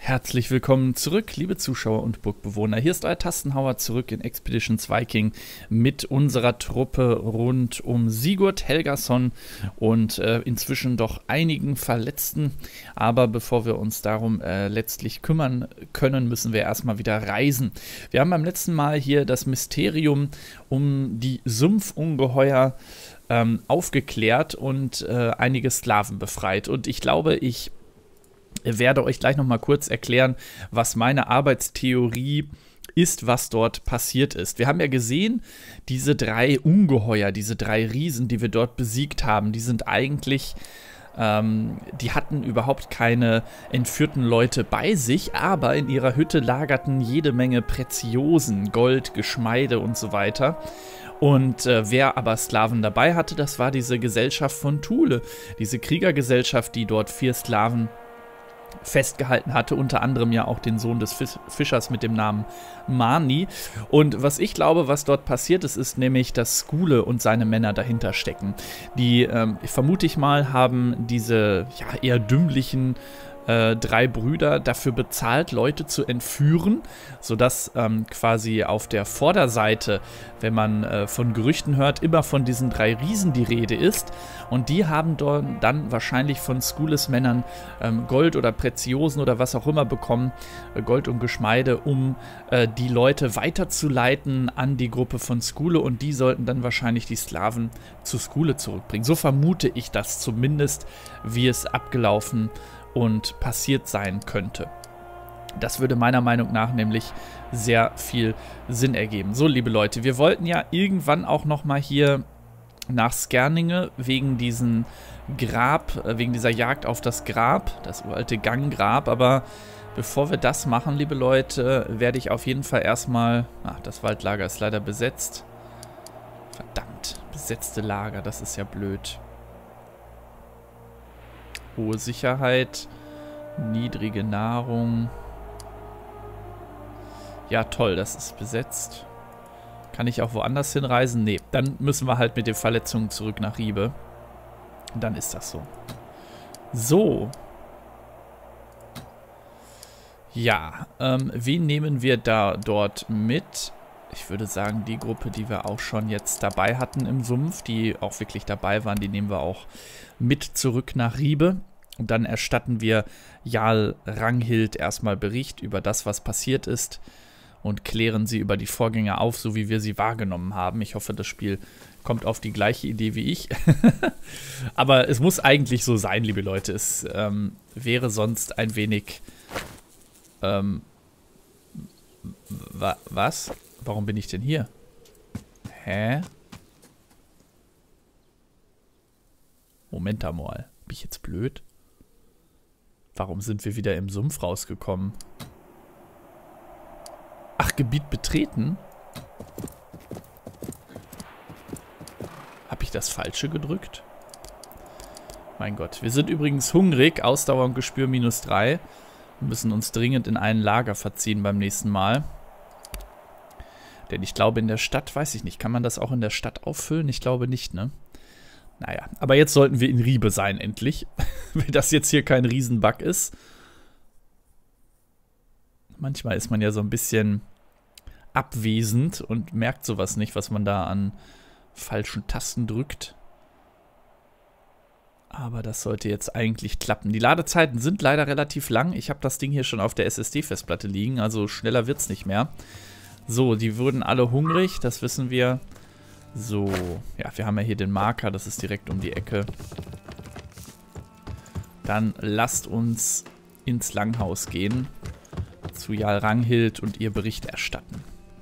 Herzlich willkommen zurück, liebe Zuschauer und Burgbewohner. Hier ist euer Tastenhauer zurück in Expeditions Viking mit unserer Truppe rund um Sigurd Helgason und inzwischen doch einigen Verletzten. Aber bevor wir uns darum letztlich kümmern können, müssen wir erstmal wieder reisen. Wir haben beim letzten Mal hier das Mysterium um die Sumpfungeheuer aufgeklärt und einige Sklaven befreit. Und ich glaube, ich werde euch gleich noch mal kurz erklären, was meine Arbeitstheorie ist, was dort passiert ist. Wir haben ja gesehen, diese drei Ungeheuer, diese drei Riesen, die wir dort besiegt haben, die sind eigentlich, die hatten überhaupt keine entführten Leute bei sich, aber in ihrer Hütte lagerten jede Menge Preziosen, Gold, Geschmeide und so weiter. Und wer aber Sklaven dabei hatte, das war diese Gesellschaft von Thule, diese Kriegergesellschaft, die dort 4 Sklaven festgehalten hatte, unter anderem ja auch den Sohn des Fischers mit dem Namen Mani. Und was ich glaube, was dort passiert ist, ist nämlich, dass Skule und seine Männer dahinter stecken. Die, vermute ich mal, haben diese ja, eher dümmlichen 3 Brüder dafür bezahlt, Leute zu entführen, sodass quasi auf der Vorderseite, wenn man von Gerüchten hört, immer von diesen 3 Riesen die Rede ist. Und die haben dann wahrscheinlich von Skules Männern Gold oder Preziosen oder was auch immer bekommen, Gold und Geschmeide, um die Leute weiterzuleiten an die Gruppe von Skule, und die sollten dann wahrscheinlich die Sklaven zu Skule zurückbringen. So vermute ich das zumindest, wie es abgelaufen und passiert sein könnte. Das würde meiner Meinung nach nämlich sehr viel Sinn ergeben. So, liebe Leute, wir wollten ja irgendwann auch noch mal hier nach Skerninge wegen diesen wegen dieser Jagd auf das Grab, das uralte Ganggrab, aber bevor wir das machen, liebe Leute, werde ich auf jeden Fall erstmal, das Waldlager ist leider besetzt. Verdammt, besetzte Lager, das ist ja blöd. Hohe Sicherheit, niedrige Nahrung. Ja, toll, das ist besetzt. Kann ich auch woanders hinreisen? Nee, dann müssen wir halt mit den Verletzungen zurück nach Ribe. Dann ist das so. So. Ja, wen nehmen wir dort mit? Ich würde sagen, die Gruppe, die wir auch schon jetzt dabei hatten im Sumpf, die auch wirklich dabei waren, die nehmen wir auch mit zurück nach Ribe. Und dann erstatten wir Jarl Ranghild erstmal Bericht über das, was passiert ist, und klären sie über die Vorgänge auf, so wie wir sie wahrgenommen haben. Ich hoffe, das Spiel kommt auf die gleiche Idee wie ich. Aber es muss eigentlich so sein, liebe Leute. Es wäre sonst ein wenig... was? Warum bin ich denn hier? Hä? Moment einmal. Bin ich jetzt blöd? Warum sind wir wieder im Sumpf rausgekommen? Ach, Gebiet betreten? Habe ich das Falsche gedrückt? Mein Gott. Wir sind übrigens hungrig. Ausdauer und Gespür -3. Wir müssen uns dringend in ein Lager verziehen beim nächsten Mal. Denn ich glaube, in der Stadt, weiß ich nicht, kann man das auch in der Stadt auffüllen? Ich glaube nicht, ne? Naja, aber jetzt sollten wir in Ribe sein, endlich. Wenn das jetzt hier kein Riesenbug ist. Manchmal ist man ja so ein bisschen abwesend und merkt sowas nicht, was man da an falschen Tasten drückt. Aber das sollte jetzt eigentlich klappen. Die Ladezeiten sind leider relativ lang. Ich habe das Ding hier schon auf der SSD-Festplatte liegen, also schneller wird es nicht mehr. So, die wurden alle hungrig, das wissen wir. So, ja, wir haben ja hier den Marker, das ist direkt um die Ecke. Dann lasst uns ins Langhaus gehen, zu Jarl Ranghild, und ihr Bericht erstatten.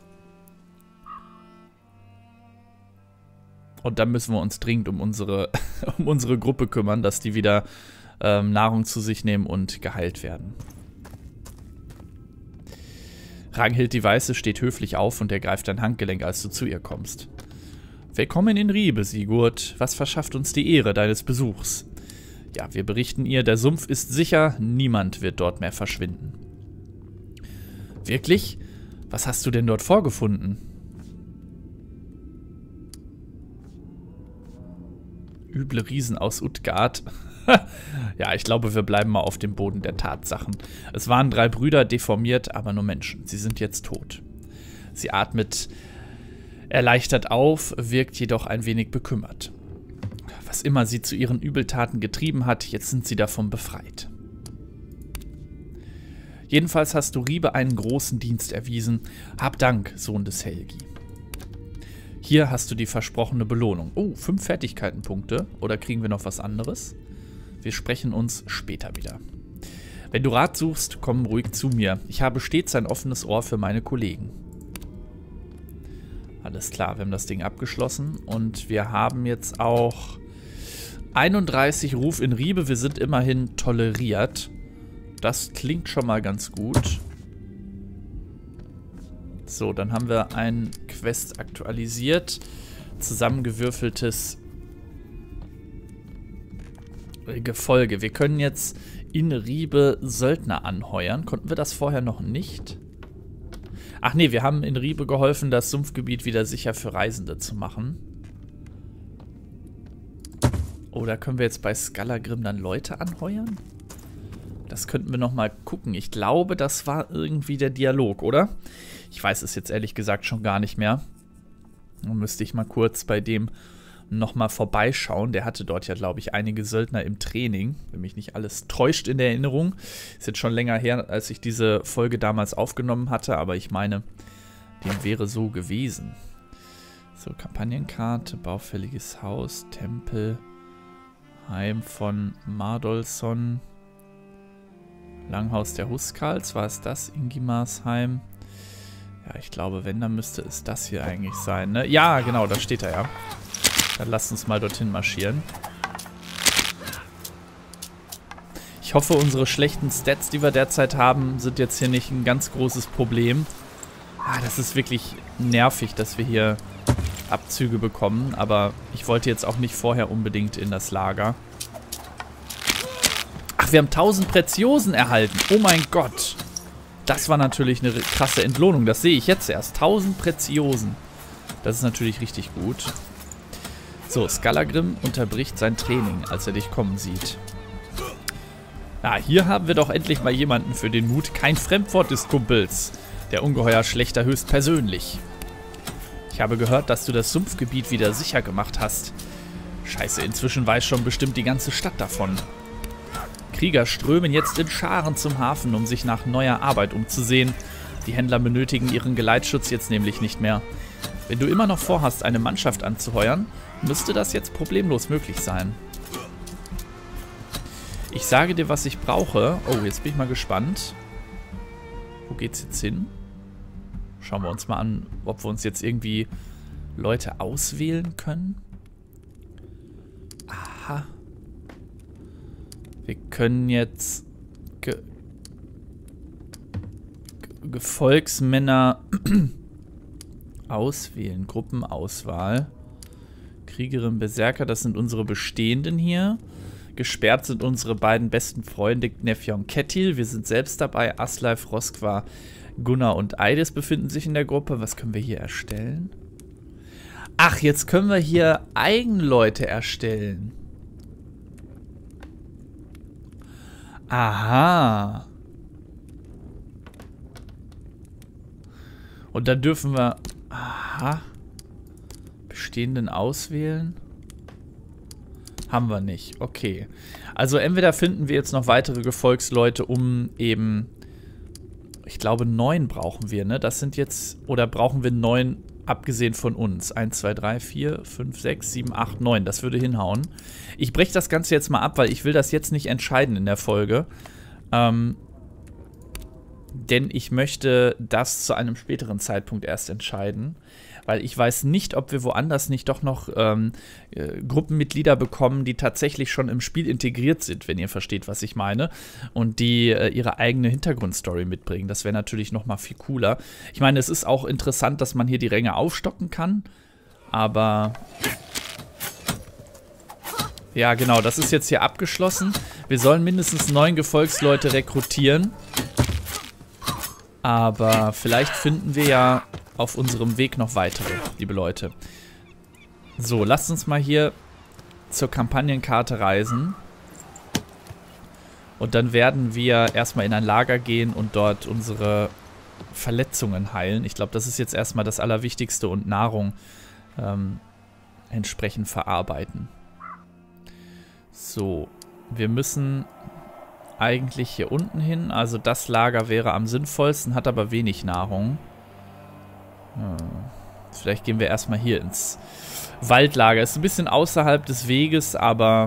Und dann müssen wir uns dringend um unsere Gruppe kümmern, dass die wieder Nahrung zu sich nehmen und geheilt werden. Ranghild die Weiße steht höflich auf und ergreift dein Handgelenk, als du zu ihr kommst. Willkommen in Ribe, Sigurd. Was verschafft uns die Ehre deines Besuchs? Ja, wir berichten ihr, der Sumpf ist sicher, niemand wird dort mehr verschwinden. Wirklich? Was hast du denn dort vorgefunden? Üble Riesen aus Utgard. Ja, ich glaube, wir bleiben mal auf dem Boden der Tatsachen. Es waren 3 Brüder, deformiert, aber nur Menschen. Sie sind jetzt tot. Sie atmet erleichtert auf, wirkt jedoch ein wenig bekümmert. Was immer sie zu ihren Übeltaten getrieben hat, jetzt sind sie davon befreit. Jedenfalls hast du Riebe einen großen Dienst erwiesen. Hab Dank, Sohn des Helgi. Hier hast du die versprochene Belohnung. Oh, 5 Fertigkeitenpunkte. Oder kriegen wir noch was anderes? Wir sprechen uns später wieder. Wenn du Rat suchst, komm ruhig zu mir. Ich habe stets ein offenes Ohr für meine Kollegen. Alles klar, wir haben das Ding abgeschlossen. Und wir haben jetzt auch 31 Ruf in Riebe. Wir sind immerhin toleriert. Das klingt schon mal ganz gut. So, dann haben wir ein Quest aktualisiert. Zusammengewürfeltes Gefolge. Wir können jetzt in Riebe Söldner anheuern. Konnten wir das vorher noch nicht? Ach nee, wir haben in Riebe geholfen, das Sumpfgebiet wieder sicher für Reisende zu machen. Oder können wir jetzt bei Skallagrim dann Leute anheuern? Das könnten wir nochmal gucken. Ich glaube, das war irgendwie der Dialog, oder? Ich weiß es jetzt ehrlich gesagt schon gar nicht mehr. Dann müsste ich mal kurz bei dem nochmal vorbeischauen. Der hatte dort ja, glaube ich, einige Söldner im Training. Wenn mich nicht alles täuscht in der Erinnerung. Ist jetzt schon länger her, als ich diese Folge damals aufgenommen hatte. Aber ich meine, dem wäre so gewesen. So, Kampagnenkarte, baufälliges Haus, Tempel, Heim von Mardolson, Langhaus der Huskals, war es das? Ingimarsheim. Ja, ich glaube, wenn, dann müsste es das hier eigentlich sein, ne? Ja, genau, da steht er ja. Dann lasst uns mal dorthin marschieren. Ich hoffe, unsere schlechten Stats, die wir derzeit haben, sind jetzt hier nicht ein ganz großes Problem. Ah, das ist wirklich nervig, dass wir hier Abzüge bekommen. Aber ich wollte jetzt auch nicht vorher unbedingt in das Lager. Ach, wir haben 1000 Preziosen erhalten. Oh mein Gott. Das war natürlich eine krasse Entlohnung. Das sehe ich jetzt erst. 1000 Preziosen. Das ist natürlich richtig gut. So, Skallagrim unterbricht sein Training, als er dich kommen sieht. Na, hier haben wir doch endlich mal jemanden für den Mut. Kein Fremdwort des Kumpels. Der Ungeheuerschlechter höchstpersönlich. Ich habe gehört, dass du das Sumpfgebiet wieder sicher gemacht hast. Scheiße, inzwischen weiß schon bestimmt die ganze Stadt davon. Krieger strömen jetzt in Scharen zum Hafen, um sich nach neuer Arbeit umzusehen. Die Händler benötigen ihren Geleitschutz jetzt nämlich nicht mehr. Wenn du immer noch vorhast, eine Mannschaft anzuheuern, müsste das jetzt problemlos möglich sein. Ich sage dir, was ich brauche. Oh, jetzt bin ich mal gespannt. Wo geht's jetzt hin? Schauen wir uns mal an, ob wir uns jetzt irgendwie Leute auswählen können. Aha. Wir können jetzt Gefolgsmänner auswählen. Gruppenauswahl. Kriegerin, Berserker, das sind unsere bestehenden hier. Gesperrt sind unsere beiden besten Freunde Gnefja und Kettil. Wir sind selbst dabei. Asleif, Roskva, Gunnar und Eidis befinden sich in der Gruppe. Was können wir hier erstellen? Ach, jetzt können wir hier Eigenleute erstellen. Aha. Und dann dürfen wir... Aha. Bestehenden auswählen. Haben wir nicht. Okay. Also entweder finden wir jetzt noch weitere Gefolgsleute, um eben... Ich glaube 9 brauchen wir, ne? Das sind jetzt... Oder brauchen wir 9, abgesehen von uns? 1, 2, 3, 4, 5, 6, 7, 8, 9. Das würde hinhauen. Ich breche das Ganze jetzt mal ab, weil ich will das jetzt nicht entscheiden in der Folge. Denn ich möchte das zu einem späteren Zeitpunkt erst entscheiden. Weil ich weiß nicht, ob wir woanders nicht doch noch Gruppenmitglieder bekommen, die tatsächlich schon im Spiel integriert sind, wenn ihr versteht, was ich meine. Und die ihre eigene Hintergrundstory mitbringen. Das wäre natürlich noch mal viel cooler. Ich meine, es ist auch interessant, dass man hier die Ränge aufstocken kann. Aber... Ja, genau, das ist jetzt hier abgeschlossen. Wir sollen mindestens 9 Gefolgsleute rekrutieren. Aber vielleicht finden wir ja auf unserem Weg noch weitere, liebe Leute. So, lasst uns mal hier zur Kampagnenkarte reisen. Und dann werden wir erstmal in ein Lager gehen und dort unsere Verletzungen heilen. Ich glaube, das ist jetzt erstmal das Allerwichtigste und Nahrung entsprechend verarbeiten. So, wir müssen eigentlich hier unten hin. Also das Lager wäre am sinnvollsten, hat aber wenig Nahrung. Vielleicht gehen wir erstmal hier ins Waldlager. Ist ein bisschen außerhalb des Weges, aber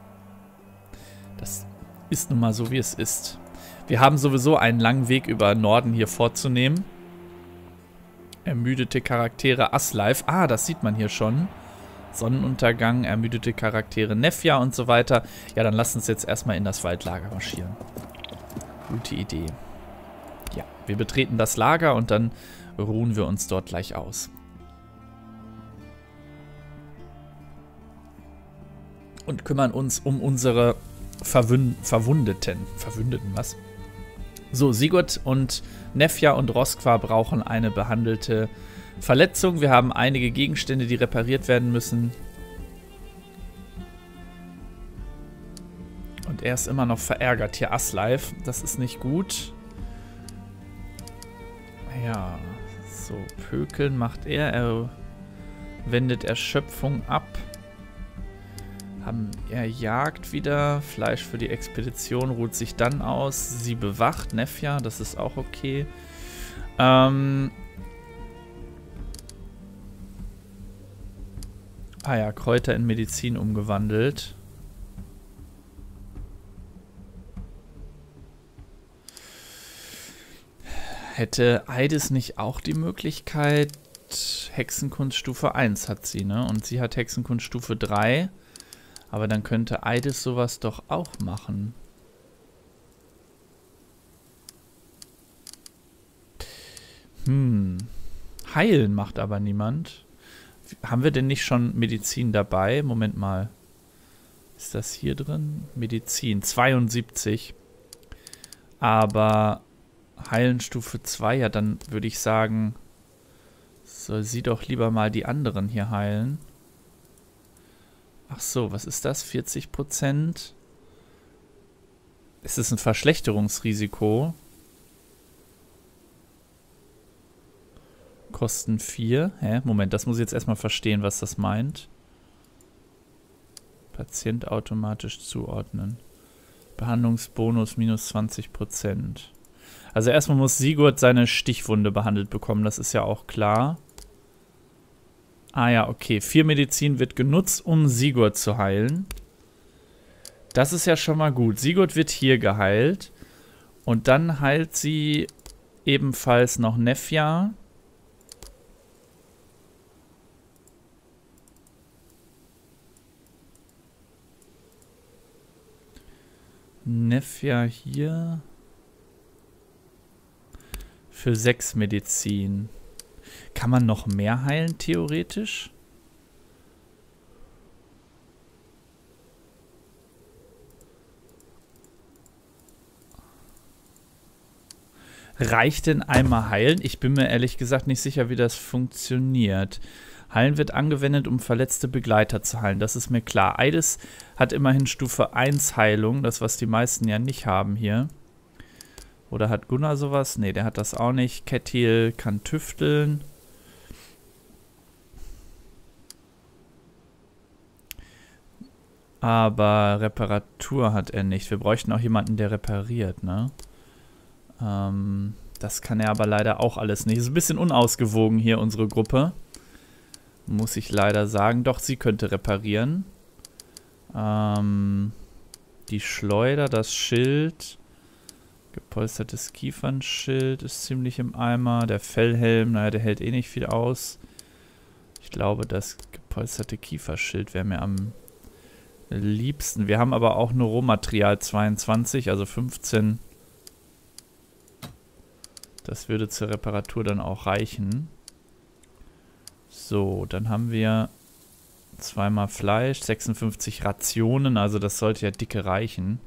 das ist nun mal so, wie es ist. Wir haben sowieso einen langen Weg über Norden hier vorzunehmen. Ermüdete Charaktere Aslife. Ah, das sieht man hier schon. Sonnenuntergang, ermüdete Charaktere Nefja und so weiter. Ja, dann lasst uns jetzt erstmal in das Waldlager marschieren. Gute Idee. Ja, wir betreten das Lager und dann ruhen wir uns dort gleich aus. Und kümmern uns um unsere Verwundeten. Verwundeten, was? So, Sigurd und Nefja und Roskva brauchen eine behandelte Verletzung. Wir haben einige Gegenstände, die repariert werden müssen. Und er ist immer noch verärgert hier, Aslife. Das ist nicht gut. Ja, so, Pökeln macht er. Er wendet Erschöpfung ab. Er jagt wieder. Fleisch für die Expedition ruht sich dann aus. Sie bewacht Nefja, das ist auch okay. Ah ja, Kräuter in Medizin umgewandelt. Hätte Eides nicht auch die Möglichkeit? Hexenkunst Stufe 1 hat sie, ne? Und sie hat Hexenkunst Stufe 3. Aber dann könnte Eides sowas doch auch machen. Heilen macht aber niemand. Haben wir denn nicht schon Medizin dabei? Moment mal. Ist das hier drin? Medizin, 72. Aber Heilen Stufe 2, ja, dann würde ich sagen, soll sie doch lieber mal die anderen hier heilen. Ach so, was ist das? 40%? Ist es ein Verschlechterungsrisiko? Kosten 4. Hä? Moment, das muss ich jetzt erstmal verstehen, was das meint. Patient automatisch zuordnen. Behandlungsbonus minus 20%. Also erstmal muss Sigurd seine Stichwunde behandelt bekommen, das ist ja auch klar. Ah ja, okay. 4 Medizin wird genutzt, um Sigurd zu heilen. Das ist ja schon mal gut. Sigurd wird hier geheilt. Und dann heilt sie ebenfalls noch Nefja. Nefja hier. Für 6 Medizin. Kann man noch mehr heilen, theoretisch? Reicht denn einmal heilen? Ich bin mir ehrlich gesagt nicht sicher, wie das funktioniert. Heilen wird angewendet, um verletzte Begleiter zu heilen. Das ist mir klar. Eides hat immerhin Stufe 1 Heilung. Das, was die meisten ja nicht haben hier. Oder hat Gunnar sowas? Ne, der hat das auch nicht. Kettil kann tüfteln. Aber Reparatur hat er nicht. Wir bräuchten auch jemanden, der repariert, ne? Das kann er aber leider auch alles nicht. Ist ein bisschen unausgewogen hier, unsere Gruppe. Muss ich leider sagen. Doch, sie könnte reparieren. Die Schleuder, das Schild. Gepolstertes Kiefernschild ist ziemlich im Eimer. Der Fellhelm, naja, der hält eh nicht viel aus. Ich glaube, das gepolsterte Kieferschild wäre mir am liebsten. Wir haben aber auch nur Rohmaterial 22, also 15. Das würde zur Reparatur dann auch reichen. So, dann haben wir 2-mal Fleisch, 56 Rationen, also das sollte ja dicke reichen.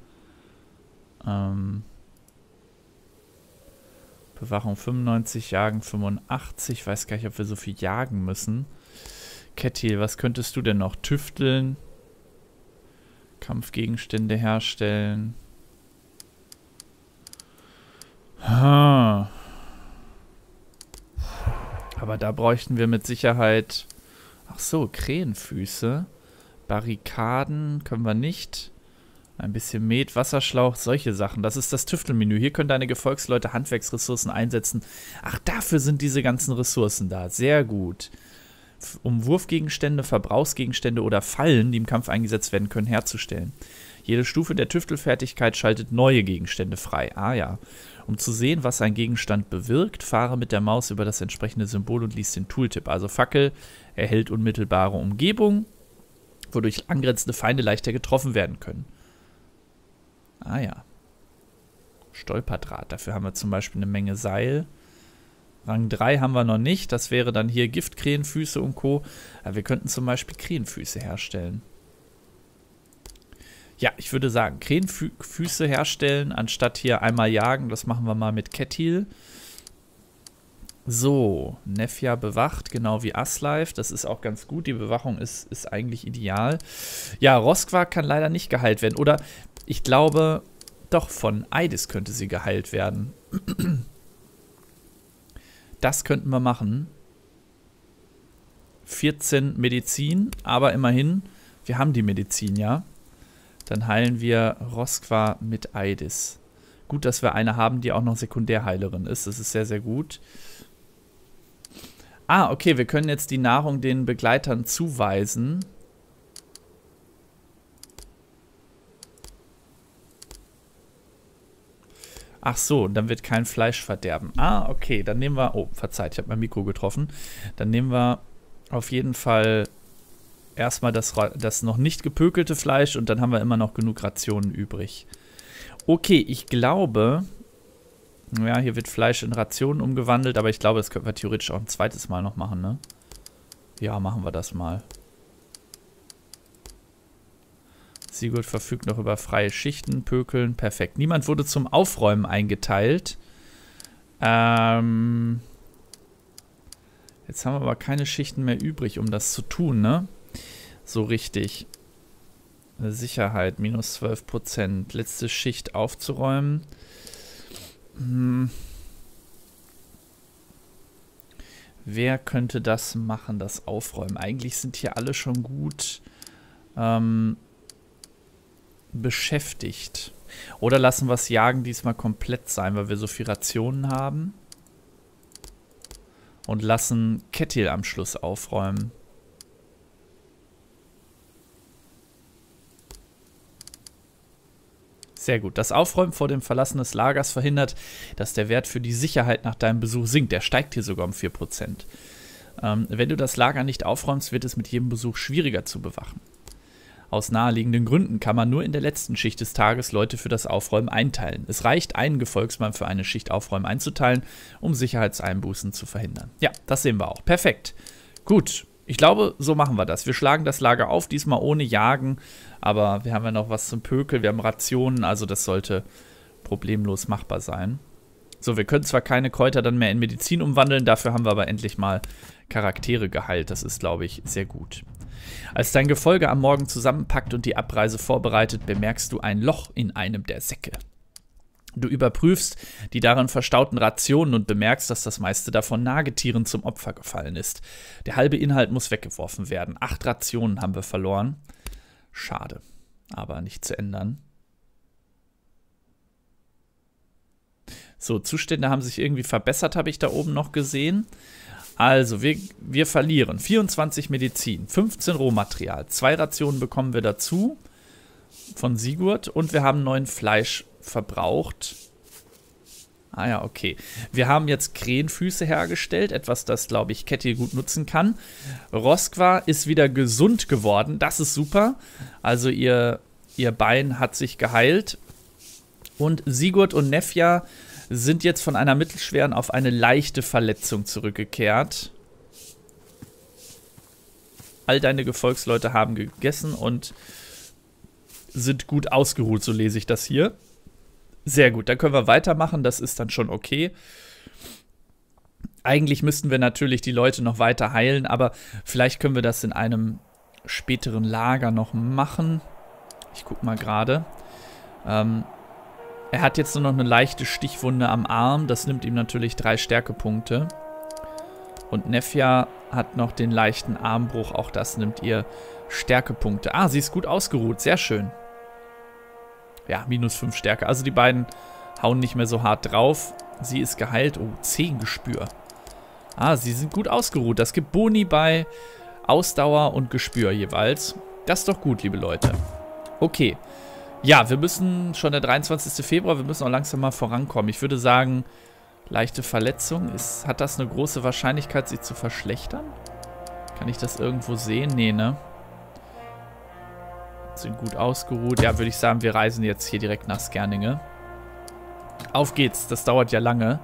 Bewachung 95, Jagen 85. Ich weiß gar nicht, ob wir so viel jagen müssen. Kettil, was könntest du denn noch? Tüfteln. Kampfgegenstände herstellen. Aber da bräuchten wir mit Sicherheit... Ach so, Krähenfüße. Barrikaden können wir nicht. Ein bisschen Met, Wasserschlauch, solche Sachen. Das ist das Tüftelmenü. Hier können deine Gefolgsleute Handwerksressourcen einsetzen. Ach, dafür sind diese ganzen Ressourcen da. Sehr gut. Um Wurfgegenstände, Verbrauchsgegenstände oder Fallen, die im Kampf eingesetzt werden können, herzustellen. Jede Stufe der Tüftelfertigkeit schaltet neue Gegenstände frei. Ah ja. Um zu sehen, was ein Gegenstand bewirkt, fahre mit der Maus über das entsprechende Symbol und lies den Tooltip. Also Fackel erhält unmittelbare Umgebung, wodurch angrenzende Feinde leichter getroffen werden können. Ah ja. Stolperdraht. Dafür haben wir zum Beispiel eine Menge Seil. Rang 3 haben wir noch nicht. Das wäre dann hier Giftkrähenfüße und Co. Aber wir könnten zum Beispiel Krähenfüße herstellen. Ja, ich würde sagen, Krähenfüße herstellen, anstatt hier einmal jagen. Das machen wir mal mit Ketil. So, Nefja bewacht, genau wie Asleif. Das ist auch ganz gut. Die Bewachung ist eigentlich ideal. Ja, Roskva kann leider nicht geheilt werden. Oder ich glaube, doch, von Eidis könnte sie geheilt werden. Das könnten wir machen. 14 Medizin, aber immerhin, wir haben die Medizin, ja. Dann heilen wir Roskva mit Eidis. Gut, dass wir eine haben, die auch noch Sekundärheilerin ist. Das ist sehr, sehr gut. Ah, okay, wir können jetzt die Nahrung den Begleitern zuweisen. Ach so, dann wird kein Fleisch verderben. Ah, okay, dann nehmen wir... Oh, verzeiht, ich habe mein Mikro getroffen. Dann nehmen wir auf jeden Fall erstmal das noch nicht gepökelte Fleisch und dann haben wir immer noch genug Rationen übrig. Okay, ich glaube... Ja, hier wird Fleisch in Rationen umgewandelt, aber ich glaube, das könnten wir theoretisch auch ein zweites Mal noch machen, ne? Ja, machen wir das mal. Sigurd verfügt noch über freie Schichten, Pökeln, perfekt. Niemand wurde zum Aufräumen eingeteilt. Jetzt haben wir aber keine Schichten mehr übrig, um das zu tun, ne? So richtig. Sicherheit, minus 12%. Letzte Schicht aufzuräumen. Wer könnte das machen, das Aufräumen? Eigentlich sind hier alle schon gut beschäftigt. Oder lassen wir es Jagen diesmal komplett sein, weil wir so viel Rationen haben. Und lassen Ketil am Schluss aufräumen. Sehr gut. Das Aufräumen vor dem Verlassen des Lagers verhindert, dass der Wert für die Sicherheit nach deinem Besuch sinkt. Der steigt hier sogar um 4%. Wenn du das Lager nicht aufräumst, wird es mit jedem Besuch schwieriger zu bewachen. Aus naheliegenden Gründen kann man nur in der letzten Schicht des Tages Leute für das Aufräumen einteilen. Es reicht, einen Gefolgsmann für eine Schicht Aufräumen einzuteilen, um Sicherheitseinbußen zu verhindern. Ja, das sehen wir auch. Perfekt. Gut. Ich glaube, so machen wir das. Wir schlagen das Lager auf, diesmal ohne Jagen, aber wir haben ja noch was zum Pökel, wir haben Rationen, also das sollte problemlos machbar sein. So, wir können zwar keine Kräuter dann mehr in Medizin umwandeln, dafür haben wir aber endlich mal Charaktere geheilt. Das ist, glaube ich, sehr gut. Als dein Gefolge am Morgen zusammenpackt und die Abreise vorbereitet, bemerkst du ein Loch in einem der Säcke. Du überprüfst die darin verstauten Rationen und bemerkst, dass das meiste davon Nagetieren zum Opfer gefallen ist. Der halbe Inhalt muss weggeworfen werden. 8 Rationen haben wir verloren. Schade, aber nicht zu ändern. So, Zustände haben sich irgendwie verbessert, habe ich da oben noch gesehen. Also, wir verlieren 24 Medizin, 15 Rohmaterial, 2 Rationen bekommen wir dazu von Sigurd und wir haben 9 Fleisch verbraucht. Ah ja, okay. Wir haben jetzt Krähenfüße hergestellt, etwas, das, glaube ich, Ketil gut nutzen kann. Roskva ist wieder gesund geworden, das ist super. Also ihr Bein hat sich geheilt. Und Sigurd und Nefja sind jetzt von einer mittelschweren auf eine leichte Verletzung zurückgekehrt. All deine Gefolgsleute haben gegessen und sind gut ausgeruht, so lese ich das hier. Sehr gut, dann können wir weitermachen, das ist dann schon okay. Eigentlich müssten wir natürlich die Leute noch weiter heilen, aber vielleicht können wir das in einem späteren Lager noch machen. Ich gucke mal gerade. Er hat jetzt nur noch eine leichte Stichwunde am Arm. Das nimmt ihm natürlich 3 Stärkepunkte. Und Nefja hat noch den leichten Armbruch. Auch das nimmt ihr Stärkepunkte. Ah, sie ist gut ausgeruht. Sehr schön. Ja, minus 5 Stärke. Also die beiden hauen nicht mehr so hart drauf. Sie ist geheilt. Oh, 10 Gespür. Ah, sie sind gut ausgeruht. Das gibt Boni bei Ausdauer und Gespür jeweils. Das ist doch gut, liebe Leute. Okay. Ja, wir müssen schon der 23. Februar, wir müssen auch langsam mal vorankommen. Ich würde sagen, leichte Verletzung. Hat das eine große Wahrscheinlichkeit, sich zu verschlechtern? Kann ich das irgendwo sehen? Nee, ne? Sind gut ausgeruht. Ja, würde ich sagen, wir reisen jetzt hier direkt nach Skerninge. Auf geht's, das dauert ja lange.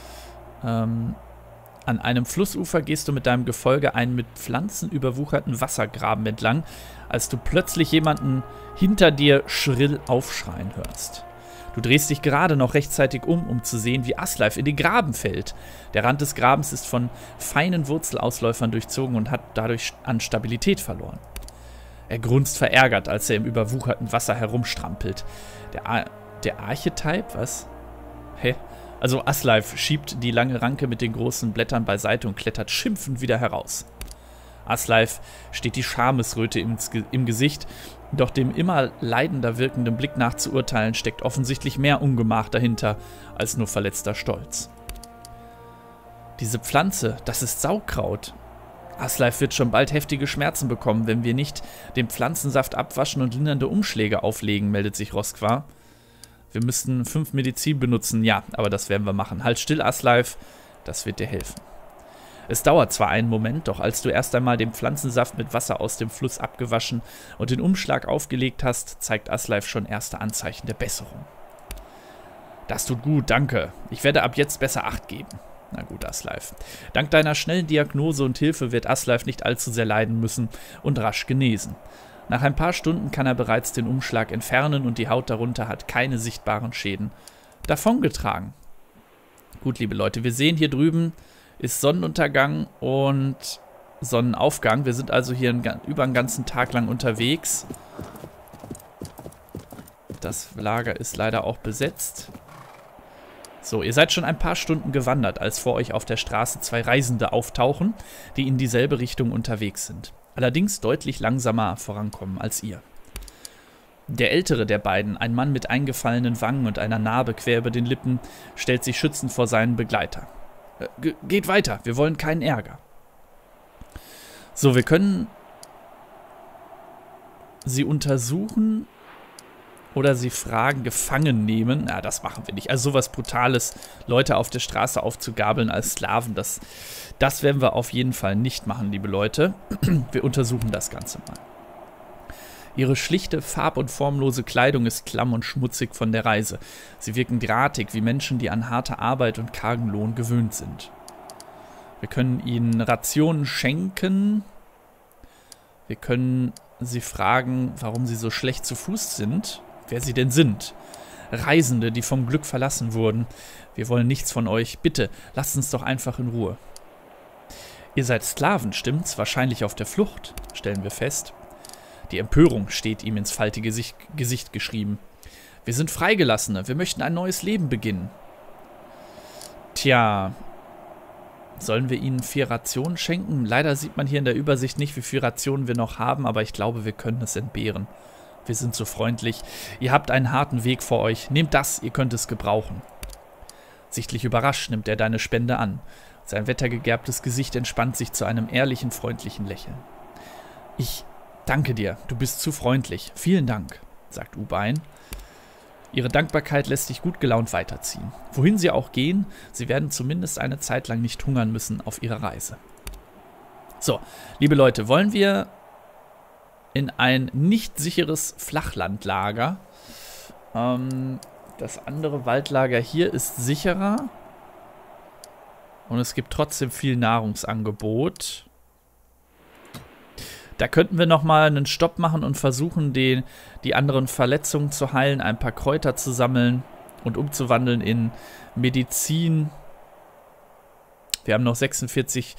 An einem Flussufer gehst du mit deinem Gefolge einen mit Pflanzen überwucherten Wassergraben entlang, als du plötzlich jemanden hinter dir schrill aufschreien hörst. Du drehst dich gerade noch rechtzeitig um zu sehen, wie Asleif in den Graben fällt. Der Rand des Grabens ist von feinen Wurzelausläufern durchzogen und hat dadurch an Stabilität verloren. Er grunzt verärgert, als er im überwucherten Wasser herumstrampelt. Der Archetyp? Was? Hä? Also Asleif schiebt die lange Ranke mit den großen Blättern beiseite und klettert schimpfend wieder heraus. Asleif steht die Schamesröte im Gesicht, doch dem immer leidender wirkenden Blick nach zu urteilen, steckt offensichtlich mehr Ungemach dahinter als nur verletzter Stolz. Diese Pflanze, das ist Sauerkraut. Asleif wird schon bald heftige Schmerzen bekommen, wenn wir nicht den Pflanzensaft abwaschen und lindernde Umschläge auflegen, meldet sich Roskva. Wir müssten 5 Medizin benutzen. Ja, aber das werden wir machen. Halt still, Asleif. Das wird dir helfen. Es dauert zwar einen Moment, doch als du erst einmal den Pflanzensaft mit Wasser aus dem Fluss abgewaschen und den Umschlag aufgelegt hast, zeigt Asleif schon erste Anzeichen der Besserung. Das tut gut, danke. Ich werde ab jetzt besser Acht geben. Na gut, Asleif. Dank deiner schnellen Diagnose und Hilfe wird Asleif nicht allzu sehr leiden müssen und rasch genesen. Nach ein paar Stunden kann er bereits den Umschlag entfernen und die Haut darunter hat keine sichtbaren Schäden davongetragen. Gut, liebe Leute, wir sehen hier drüben ist Sonnenuntergang und Sonnenaufgang. Wir sind also hier über einen ganzen Tag lang unterwegs. Das Lager ist leider auch besetzt. So, ihr seid schon ein paar Stunden gewandert, als vor euch auf der Straße 2 Reisende auftauchen, die in dieselbe Richtung unterwegs sind. Allerdings deutlich langsamer vorankommen als ihr. Der ältere der beiden, ein Mann mit eingefallenen Wangen und einer Narbe quer über den Lippen, stellt sich schützend vor seinen Begleiter. Geht weiter, wir wollen keinen Ärger. So, wir können sie untersuchen oder sie fragen, gefangen nehmen. Na, das machen wir nicht. Also sowas Brutales, Leute auf der Straße aufzugabeln als Sklaven, das werden wir auf jeden Fall nicht machen, liebe Leute. Wir untersuchen das Ganze mal. Ihre schlichte, farb- und formlose Kleidung ist klamm und schmutzig von der Reise. Sie wirken drahtig, wie Menschen, die an harte Arbeit und kargen Lohn gewöhnt sind. Wir können ihnen Rationen schenken. Wir können sie fragen, warum sie so schlecht zu Fuß sind. Wer sie denn sind. Reisende, die vom Glück verlassen wurden. Wir wollen nichts von euch. Bitte, lasst uns doch einfach in Ruhe. Ihr seid Sklaven, stimmt's? Wahrscheinlich auf der Flucht, stellen wir fest. Die Empörung steht ihm ins faltige Gesicht geschrieben. Wir sind Freigelassene. Wir möchten ein neues Leben beginnen. Tja, sollen wir ihnen 4 Rationen schenken? Leider sieht man hier in der Übersicht nicht, wie viele Rationen wir noch haben, aber ich glaube, wir können es entbehren. Wir sind so freundlich. Ihr habt einen harten Weg vor euch. Nehmt das, ihr könnt es gebrauchen. Sichtlich überrascht nimmt er deine Spende an. Sein wettergegerbtes Gesicht entspannt sich zu einem ehrlichen, freundlichen Lächeln. Ich danke dir, du bist zu freundlich. Vielen Dank, sagt Ubein. Ihre Dankbarkeit lässt sich gut gelaunt weiterziehen. Wohin sie auch gehen, sie werden zumindest eine Zeit lang nicht hungern müssen auf ihrer Reise. So, liebe Leute, wollen wir in ein nicht sicheres Flachlandlager? Das andere Waldlager hier ist sicherer. Und es gibt trotzdem viel Nahrungsangebot. Da könnten wir nochmal einen Stopp machen und versuchen, die anderen Verletzungen zu heilen, ein paar Kräuter zu sammeln und umzuwandeln in Medizin. Wir haben noch 46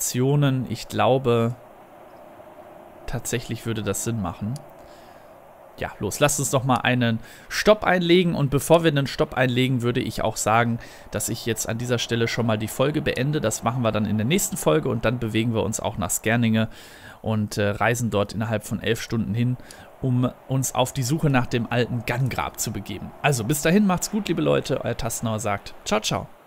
Rationen. Ich glaube, tatsächlich würde das Sinn machen. ja, los, lasst uns doch mal einen Stopp einlegen. Und bevor wir einen Stopp einlegen, würde ich auch sagen, dass ich jetzt an dieser Stelle schon mal die Folge beende. Das machen wir dann in der nächsten Folge und dann bewegen wir uns auch nach Skerninge und reisen dort innerhalb von 11 Stunden hin, um uns auf die Suche nach dem alten Ganngrab zu begeben. Also bis dahin, macht's gut, liebe Leute. Euer Tassenauer sagt ciao, ciao.